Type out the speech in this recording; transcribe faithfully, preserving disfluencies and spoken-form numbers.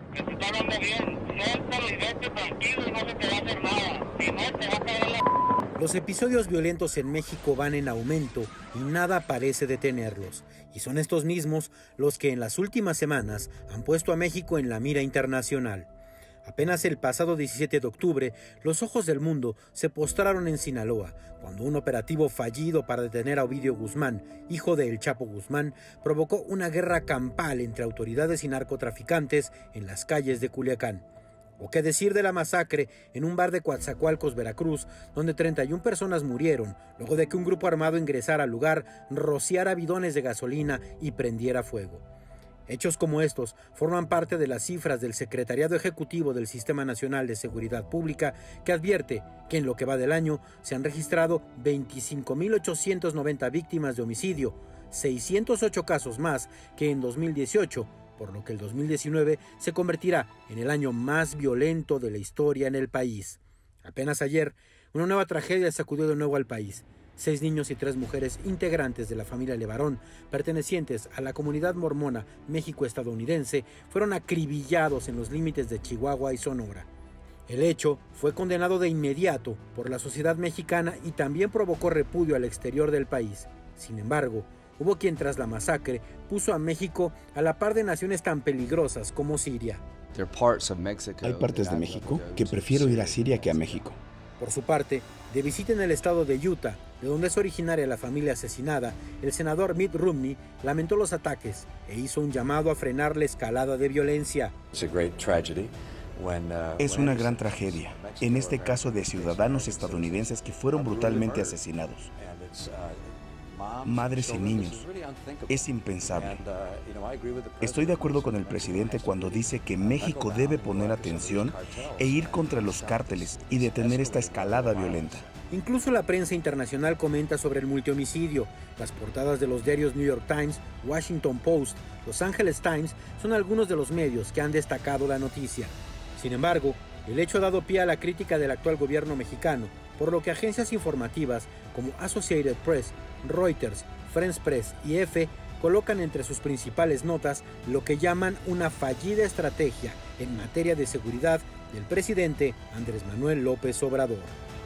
Que se está hablando bien. Suéltalo y vete tranquilo y no se te va a hacer nada. Si no, te va a caer la... Los episodios violentos en México van en aumento y nada parece detenerlos. Y son estos mismos los que en las últimas semanas han puesto a México en la mira internacional. Apenas el pasado diecisiete de octubre, los ojos del mundo se postraron en Sinaloa, cuando un operativo fallido para detener a Ovidio Guzmán, hijo de El Chapo Guzmán, provocó una guerra campal entre autoridades y narcotraficantes en las calles de Culiacán. O qué decir de la masacre en un bar de Coatzacoalcos, Veracruz, donde treinta y una personas murieron luego de que un grupo armado ingresara al lugar, rociara bidones de gasolina y prendiera fuego. Hechos como estos forman parte de las cifras del Secretariado Ejecutivo del Sistema Nacional de Seguridad Pública, que advierte que en lo que va del año se han registrado veinticinco mil ochocientas noventa víctimas de homicidio, seiscientos ocho casos más que en dos mil dieciocho, por lo que el dos mil diecinueve se convertirá en el año más violento de la historia en el país. Apenas ayer, una nueva tragedia sacudió de nuevo al país. Seis niños y tres mujeres integrantes de la familia Levarón, pertenecientes a la comunidad mormona México-estadounidense, fueron acribillados en los límites de Chihuahua y Sonora. El hecho fue condenado de inmediato por la sociedad mexicana y también provocó repudio al exterior del país. Sin embargo, hubo quien tras la masacre puso a México a la par de naciones tan peligrosas como Siria. Hay partes de México que prefiero ir a Siria que a México. Por su parte, de visita en el estado de Utah, de donde es originaria la familia asesinada, el senador Mitt Romney lamentó los ataques e hizo un llamado a frenar la escalada de violencia. Es una gran tragedia, en este caso de ciudadanos estadounidenses que fueron brutalmente asesinados. Madres y niños. Es impensable. Estoy de acuerdo con el presidente cuando dice que México debe poner atención e ir contra los cárteles y detener esta escalada violenta. Incluso la prensa internacional comenta sobre el multihomicidio. Las portadas de los diarios New York Times, Washington Post, Los Angeles Times son algunos de los medios que han destacado la noticia. Sin embargo, el hecho ha dado pie a la crítica del actual gobierno mexicano, por lo que agencias informativas como Associated Press, Reuters, France Press y E F colocan entre sus principales notas lo que llaman una fallida estrategia en materia de seguridad del presidente Andrés Manuel López Obrador.